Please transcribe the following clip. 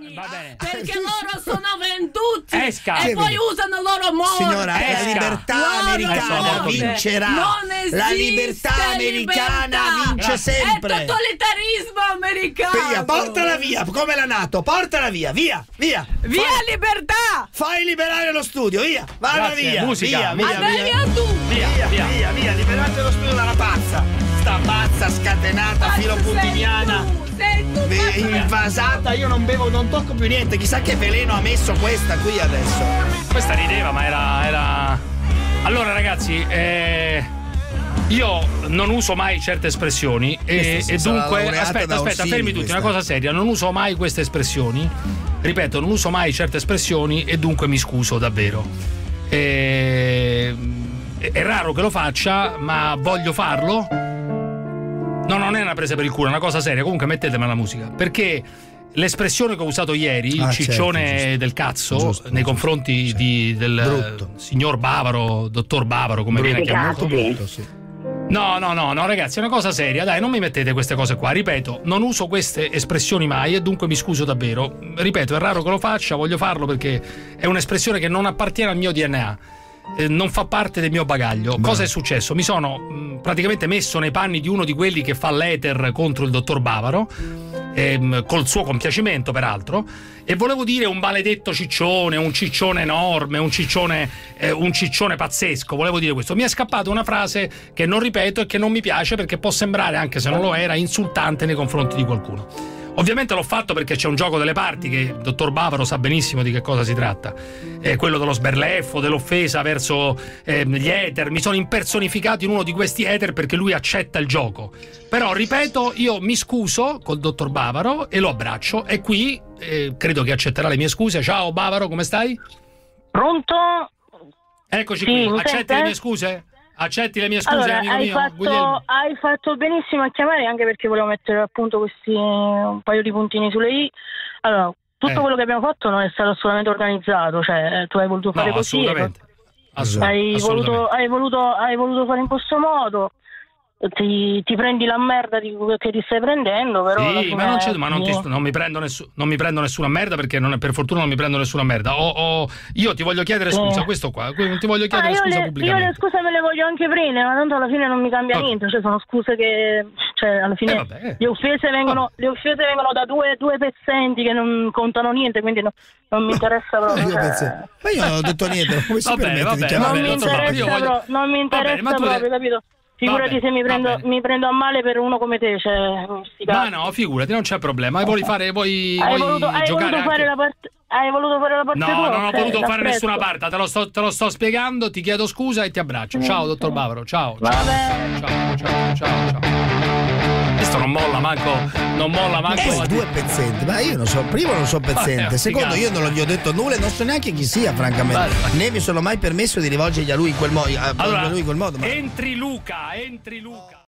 Va bene. Perché loro sono venduti Esca. e poi usano il loro morte. Signora, è la libertà americana vincerà. La libertà americana vince sempre. È totalitarismo americano. Via, portala via, come la NATO, portala via, via. Via libertà. Fai liberare lo studio, via, vada via. Musica. Via, via tu. Via, liberate lo studio dalla pazza. Sta pazza scatenata, filo puntiniana. Sei tu. Invasata, io non bevo, non tocco più niente. Chissà che veleno ha messo questa qui adesso. Questa rideva, ma era. Allora, ragazzi, io non uso mai certe espressioni e dunque. Aspetta, fermi tutti, una cosa seria. Non uso mai queste espressioni. Ripeto, non uso mai certe espressioni e dunque mi scuso davvero. È raro che lo faccia, ma voglio farlo. No, non è una presa per il culo, è una cosa seria. Comunque mettetemi la musica. Perché l'espressione che ho usato ieri, il ciccione giusto. Del cazzo, giusto, nei confronti del signor Bavaro, dottor Bavaro, come viene chiamato. Brutto, sì. No, ragazzi, è una cosa seria. Dai, non mi mettete queste cose qua. Ripeto, non uso queste espressioni mai e dunque mi scuso davvero. Ripeto, è raro che lo faccia, voglio farlo perché è un'espressione che non appartiene al mio DNA. Non fa parte del mio bagaglio. Cosa è successo? Mi sono praticamente messo nei panni di uno di quelli che fa l'eter contro il dottor Bavaro, col suo compiacimento peraltro, e volevo dire un maledetto ciccione, un ciccione enorme, un ciccione pazzesco. Volevo dire questo. Mi è scappata una frase che non ripeto e che non mi piace perché può sembrare, anche se non lo era, insultante nei confronti di qualcuno. Ovviamente l'ho fatto perché c'è un gioco delle parti che il dottor Bavaro sa benissimo di che cosa si tratta, quello dello sberleffo, dell'offesa verso gli ether. Mi sono impersonificato in uno di questi ether perché lui accetta il gioco. Però ripeto, io mi scuso col dottor Bavaro e lo abbraccio e qui credo che accetterà le mie scuse. Ciao Bavaro, come stai? Pronto? Eccoci sì, qui, accetti le mie scuse? Accetti le mie scuse, allora, amico mio? hai fatto benissimo a chiamare, anche perché volevo mettere appunto questi un paio di puntini sulle i. Allora, tutto quello che abbiamo fatto non è stato assolutamente organizzato, cioè tu hai voluto fare così. Hai voluto fare in questo modo. Ti prendi la merda che ti stai prendendo, però sì, ma non mi prendo nessuna merda, perché per fortuna non mi prendo nessuna merda. Io ti voglio chiedere scusa, questo qua, ti voglio chiedere scusa pubblicamente. Io le scuse me le voglio anche prendere, ma tanto alla fine non mi cambia niente, cioè sono scuse che, cioè alla fine le offese vengono da due pezzenti che non contano niente, quindi non mi interessa proprio. Ma io non ho detto niente, come si permette di chiamare? Non mi interessa proprio, capito? Figurati se mi prendo a male per uno come te, cioè. Ma no, figurati, non c'è problema. Hai voluto fare la parte. Hai voluto fare la parte no, tua? No, non ho voluto fare nessuna parte. Te lo sto spiegando. Ti chiedo scusa e ti abbraccio. Ciao, dottor Bavaro. Ciao. Questo non molla manco. Due pezzenti. Ma io non so. Primo, non so pezzente. Secondo, io non gli ho detto nulla e non so neanche chi sia, francamente. Né mi sono mai permesso di rivolgergli a lui in quel modo. Allora, Entri Luca.